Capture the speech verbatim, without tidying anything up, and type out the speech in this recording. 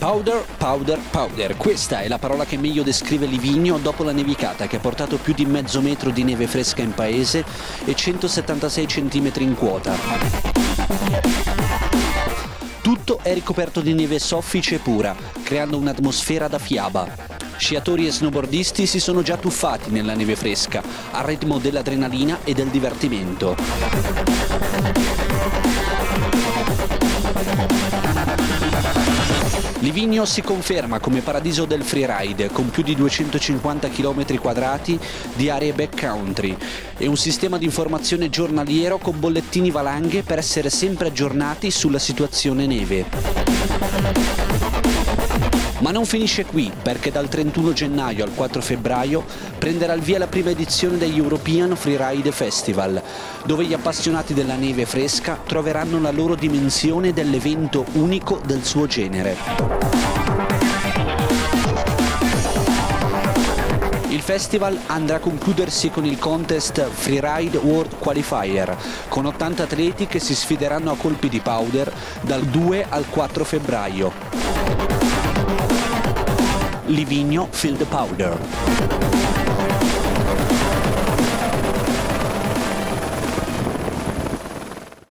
Powder, powder, powder. Questa è la parola che meglio descrive Livigno dopo la nevicata che ha portato più di mezzo metro di neve fresca in paese e centosettantasei centimetri in quota. Tutto è ricoperto di neve soffice e pura, creando un'atmosfera da fiaba. Sciatori e snowboardisti si sono già tuffati nella neve fresca, al ritmo dell'adrenalina e del divertimento. Livigno si conferma come paradiso del freeride, con più di duecentocinquanta chilometri quadrati di aree backcountry e un sistema di informazione giornaliero con bollettini valanghe per essere sempre aggiornati sulla situazione neve. Ma non finisce qui, perché dal trentuno gennaio al quattro febbraio prenderà il via la prima edizione degli European Freeride Festival, dove gli appassionati della neve fresca troveranno la loro dimensione dell'evento unico del suo genere. Il festival andrà a concludersi con il contest Freeride World Qualifier, con ottanta atleti che si sfideranno a colpi di powder dal due al quattro febbraio. Livigno Feel the Powder.